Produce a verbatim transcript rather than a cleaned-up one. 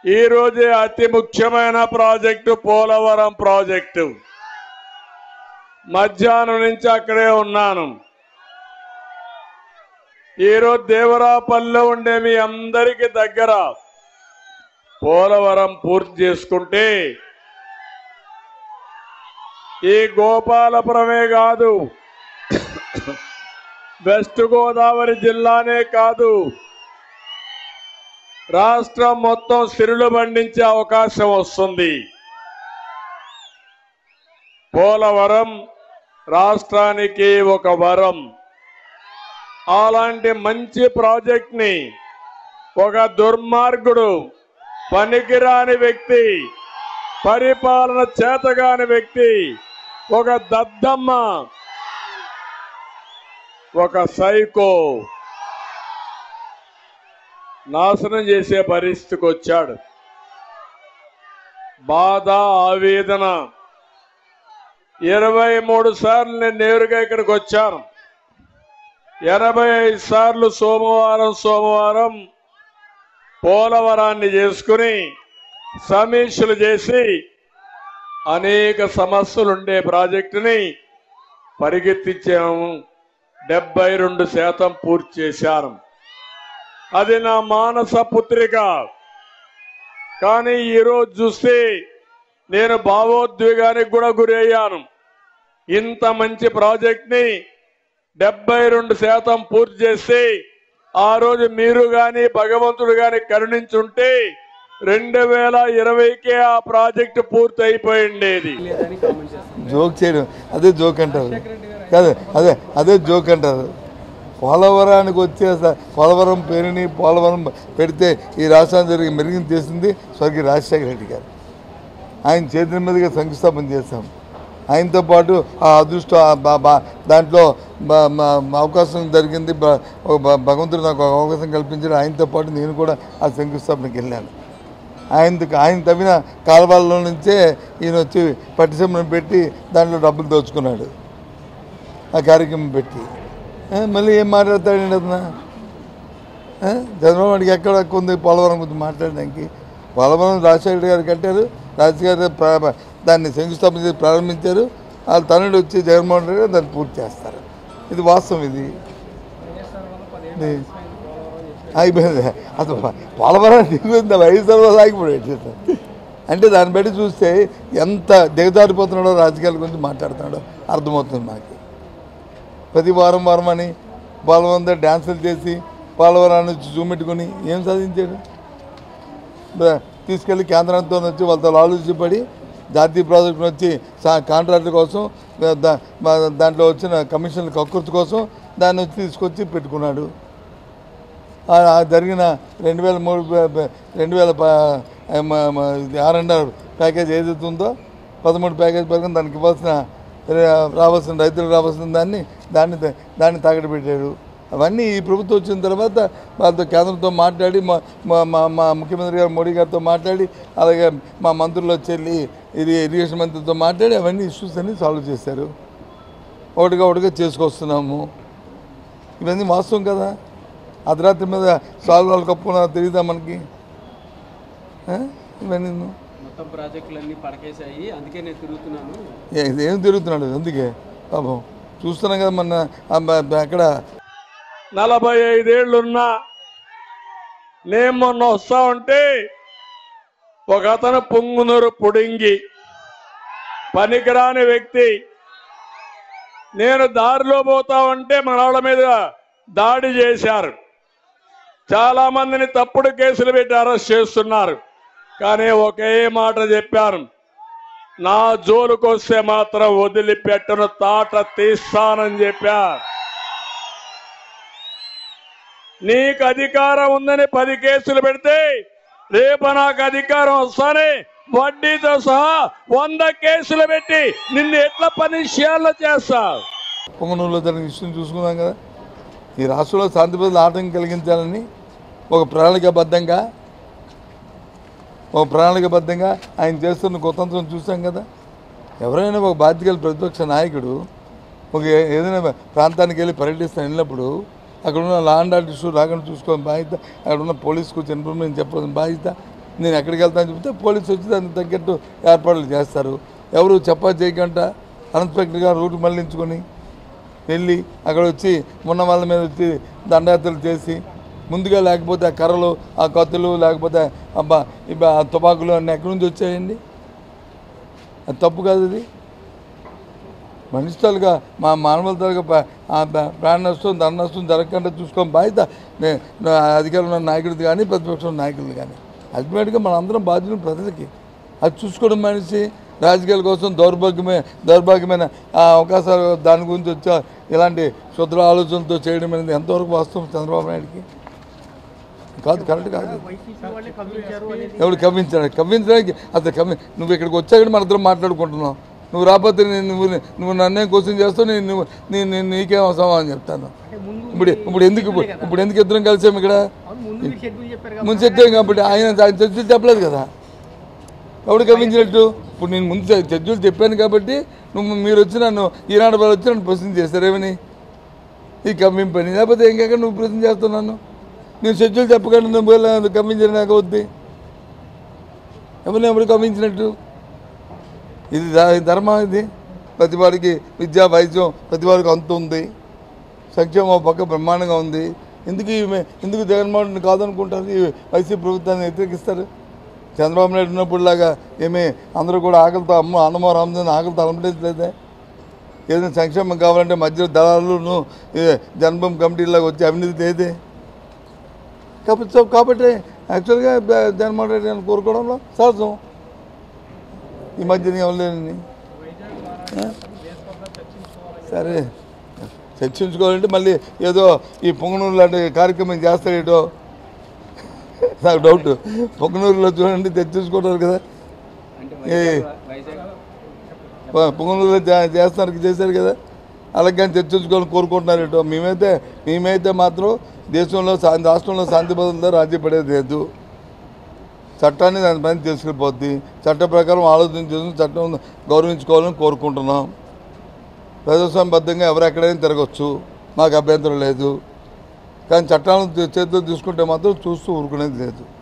ఈ రోజే అతి ముఖ్యమైన ప్రాజెక్టు పోలవరం ప్రాజెక్టు. మధ్యాహ్నం నుంచి అక్కడే ఉన్నాను. ఈరోజు దేవరాపల్లిలో ఉండే మీ అందరికీ దగ్గర పోలవరం పూర్తి చేసుకుంటే ఈ గోపాలపురమే కాదు, వెస్ట్ గోదావరి జిల్లానే కాదు, రాష్ట్రం మొత్తం సిరులు పండించే అవకాశం వస్తుంది. పోలవరం రాష్ట్రానికి ఒక వరం. అలాంటి మంచి ప్రాజెక్ట్ ని ఒక దుర్మార్గుడు, పనికిరాని వ్యక్తి, పరిపాలన చేతగాని వ్యక్తి, ఒక దద్దమ్మ, ఒక సైకో నాశనం చేసే పరిస్థితికి వచ్చాడు. బాధ, ఆవేదన. ఇరవై మూడు సార్లు నేను నేరుగా ఇక్కడికి వచ్చాను. ఎనభై ఐదు సార్లు సోమవారం సోమవారం పోలవరాన్ని చేసుకుని సమీక్షలు చేసి అనేక సమస్యలుండే ప్రాజెక్టుని పరిగెత్తించాము. డెబ్బై రెండు శాతం పూర్తి చేశాను. అది నా మానస పుత్రిక. కానీ ఈరోజు చూస్తే నేను భావోద్వేగానికి కూడా గురయ్యాను. ఇంత మంచి ప్రాజెక్ట్ ని డెబ్బై రెండు శాతం పూర్తి చేస్తే ఆ రోజు మీరు గాని భగవంతుడు గాని కరుణించుంటే రెండు వేల ఇరవైకే ఆ ప్రాజెక్టు పూర్తి అయిపోయిండేది. జోక్ చేయడం అదే జోక్ అంటారు కాదు, అదే అదే జోక్ అంటారు. పోలవరానికి వచ్చే పోలవరం పేరుని పోలవరం పెడితే ఈ రాష్ట్రాన్ని జరిగి మెరుగు చేసింది స్వర్గీయ రాజశేఖర రెడ్డి గారు. ఆయన చేతుల మీదుగా శంకుస్థాపన చేశాం. ఆయనతో పాటు ఆ అదృష్టం దాంట్లో అవకాశం జరిగింది. భగవంతుడు నాకు అవకాశం కల్పించాడు. ఆయనతో పాటు నేను కూడా ఆ శంకుస్థాపనకి వెళ్ళాను. ఆయన ఆయన తవ్విన కాలువల్లో నుంచే ఈయన వచ్చి పట్టిసీమను పెట్టి దాంట్లో డబ్బులు దోచుకున్నాడు ఆ కార్యక్రమం పెట్టి. మళ్ళీ ఏం మాట్లాడతాడండి అతను? చంద్రబాబుకి ఎక్కడ ఉంది పోలవరం గురించి మాట్లాడడానికి? పోలవరం రాజశేఖర గారు కట్టారు, రాజశేఖర దాన్ని శంకుస్థాపన చేసి ప్రారంభించారు. వాళ్ళ తనుడు వచ్చి జగన్మోహన్ రెడ్డి గారు దాన్ని పూర్తి చేస్తారు. ఇది వాస్తవం. ఇది అయిపోయింది. అసలు పోలవరం దిగుతుంది ఐదు తర్వాత ఆగిపోయాడు. అంటే దాన్ని బట్టి చూస్తే ఎంత దిగజారిపోతున్నాడో రాజకీయాల గురించి మాట్లాడుతున్నాడో అర్థమవుతుంది మాకు. ప్రతి వారం వారం అని పోలవరం దగ్గర డ్యాన్సులు చేసి పోలవరాన్ని వచ్చి చూపెట్టుకుని ఏం సాధించాడు? తీసుకెళ్ళి కేంద్రంతో వచ్చి వాళ్ళతో ఆలోచించబడి జాతీయ ప్రాజెక్టును వచ్చి కాంట్రాక్టర్ కోసం దాంట్లో వచ్చిన కమిషన్ల కక్కుర్తి కోసం దాన్ని వచ్చి తీసుకొచ్చి పెట్టుకున్నాడు. జరిగిన రెండు వేల మూడు రెండు వేల ఆర్ అండ్ ఆర్ ప్యాకేజ్ ఏదైతే ఉందో పదమూడు ప్యాకేజ్ ప్రకారం దానికి ఇవ్వాల్సిన రావాల్సిన రైతులకు రావాల్సిన దాన్ని దాన్ని దాన్ని తాకట్టు పెట్టాడు. అవన్నీ ఈ ప్రభుత్వం వచ్చిన తర్వాత వాళ్ళతో కేంద్రంతో మాట్లాడి మా మా ముఖ్యమంత్రి గారు మోడీ గారితో మాట్లాడి అలాగే మా మంత్రులు వచ్చి ఇది ఇరిగేషన్ మంత్రితో మాట్లాడి అవన్నీ ఇష్యూస్ అన్నీ సాల్వ్ చేశారు. ఒకటిగా ఒకటిగా చేసుకొస్తున్నాము. ఇవన్నీ వాస్తవం కదా. అర్ధరాత్రి మీద సాల్వ్ వాళ్ళు కప్పుకున్నా తెలియదా మనకి? ఇవన్నీ మొత్తం ప్రాజెక్టులన్నీ పడకేసాయి, అందుకే నేను తిరుగుతున్నాను. ఏం తిరుగుతున్నాడు? అందుకే పాపం చూస్తున్నాం కదా. మన అక్కడ నలభై ఐదేళ్లున్నా నేను మొన్న వస్తా ఉంటే ఒక అతను పొంగునూరు పుడింగి పనికిరాని వ్యక్తి. నేను దారిలో పోతా ఉంటే మన వాళ్ళ మీద దాడి చేశారు. చాలా మందిని తప్పుడు కేసులు పెట్టి అరెస్ట్ చేస్తున్నారు. కానీ ఒకే మాట చెప్పాను, నా జోలుకు వస్తే మాత్రం వదిలిపెట్టను, తాట తీస్తానని చెప్పా. నీకు అధికారం ఉందని పది కేసులు పెడితే రేపు నాకు అధికారం వస్తానే వడ్డీతో సహా వంద కేసులు పెట్టి నిన్ను ఎట్లా పని చేయాలో చేస్తా. పొంగనూరులో జరిగిన విషయం చూసుకున్నాం కదా. ఈ రాష్ట్రంలో శాంతి భద్రతలు ఆటంకం కలిగించాలని ఒక ప్రణాళికాబద్ధంగా ఒక ప్రణాళికాబద్ధంగా ఆయన చేస్తున్న కుతంత్రం చూసాం కదా. ఎవరైనా ఒక బాధ్యత ప్రతిపక్ష నాయకుడు ఒక ఏదైనా ప్రాంతానికి వెళ్ళి పర్యటిస్తాను వెళ్ళినప్పుడు అక్కడ ఉన్న లా అండ్ ఆర్డర్ ఇష్యూ రాకుండా చూసుకోవాలని బాధ్యత, అక్కడ ఉన్న పోలీసుకు ఇన్ఫర్మేషన్ చెప్పాల్సిన బాధ్యత నేను ఎక్కడికి వెళ్తాను చెప్తే పోలీసు వచ్చి దానికి తగ్గట్టు ఏర్పాట్లు చేస్తారు. ఎవరు చెప్పా చేయకుండా అన్ఎక్స్పెక్టెడ్గా రూట్ మళ్లించుకొని వెళ్ళి అక్కడ వచ్చి ఉన్న వాళ్ళ మీద వచ్చి దండయాత్రలు చేసి ముందుగా లేకపోతే ఆ కర్రలు ఆ కత్తులు లేకపోతే అబ్బా ఇబ్బా ఆ తుపాకులు అన్నీ ఎక్కడి నుంచి వచ్చాయండి? అది తప్పు కాదు. అది మనిషితాలుగా మా మానవులతాలుగా ప్రాణ నష్టం ధన నష్టం జరగకుండా చూసుకోని బాధ్యత అధికారంలో ఉన్న నాయకుడిది కానీ ప్రతిపక్షంలో నాయకులు కానీ. అల్టిమేట్గా మన అందరం బాధ్యులు ప్రజలకి. అది చూసుకోవడం మనిషి రాజకీయాల కోసం దౌర్భాగ్యమే దౌర్భాగ్యమైన అవకాశాలు దాని గురించి వచ్చా ఇలాంటి శుద్ర ఆలోచనలతో చేయడం అనేది ఎంతవరకు వాస్తవం చంద్రబాబు నాయుడికి? కాదు, కరెక్ట్ కాదు. ఎవడు కవ్వించాడు? కవ్వించడానికి అసలు కవ్వి నువ్వు ఇక్కడికి వచ్చాక మన ఇద్దరం మాట్లాడుకుంటున్నావు. నువ్వు రాకపోతే నేను నువ్వు నువ్వు నన్నేం క్వశ్చన్ చేస్తావు, నేను నువ్వు నేను నీకేం సమాధానం చెప్తాను. ఇప్పుడు ఇప్పుడు ఎందుకు ఇప్పుడు ఎందుకు ఇద్దరం కలిసాము ఇక్కడ? ముందు చెప్పాం కాబట్టి ఆయన చర్చలు చెప్పలేదు కదా. ఎవడు కవ్వించినట్టు? ఇప్పుడు నేను ముందు చర్చలు చెప్పాను కాబట్టి నువ్వు మీరు వచ్చి నన్ను ఈనాడు వాళ్ళు వచ్చి నన్ను ప్రశ్న చేస్తారు ఏమని? ఈ కవ్వింపని. లేకపోతే ఇంకెక్కడ నువ్వు ప్రశ్న చేస్తున్నాను? నేను షెడ్యూల్ చెప్పకుండా నువ్వు కవ్వించిన వద్ది ఎవరిని ఎవరు కవ్వించినట్టు? ఇది ధర్మం. ఇది ప్రతివాడికి విద్యా వైద్యం ప్రతివాడికి అంత ఉంది, సంక్షేమం పక్క బ్రహ్మాండంగా ఉంది. ఎందుకు ఎందుకు జగన్మోహన్ కాదనుకుంటారు? ఈ వైసీపీ ప్రభుత్వాన్ని వ్యతిరేకిస్తారు. చంద్రబాబు నాయుడు ఉన్నప్పుడులాగా ఏమీ అందరూ కూడా ఆకలితో అమ్మ అన్నమో రామచంద్ర ఆకలితో అలమటలేదే. ఏదైనా సంక్షేమం కావాలంటే మధ్యలో దళాలను జన్మభూమి కమిటీలాగా వచ్చి అవినీతి లేదే. కాబట్టి కాబట్టి యాక్చువల్గా జగన్మోహన్ రెడ్డి అని కోరుకోవడంలో సహజం. ఈ మధ్యన ఎవరిని సరే చర్చించుకోవాలంటే మళ్ళీ ఏదో ఈ పొంగనూరు లాంటి కార్యక్రమం చేస్తాడేటో నాకు డౌట్. పొంగనూరులో చూడండి చర్చించుకుంటారు కదా, పొంగనూరులో చేస్తున్నారు చేశారు కదా, అలాగే కానీ చర్చించుకోవాలని కోరుకుంటున్నారేటో. మేమైతే మేమైతే మాత్రం దేశంలో రాష్ట్రంలో శాంతి భద్రతలో రాజీ పడేది లేదు. చట్టాన్ని దాని పైన తీసుకెళ్ళిపోద్ది. చట్ట ప్రకారం ఆలోచన చేసుకుని చట్టం గౌరవించుకోవాలని కోరుకుంటున్నాం. ప్రజాస్వామ్యబద్ధంగా ఎవరు ఎక్కడైనా తిరగచ్చు, మాకు అభ్యంతరం లేదు. కానీ చట్టాలను చేతిలో తీసుకుంటే మాత్రం చూస్తూ ఊరుకునేది లేదు.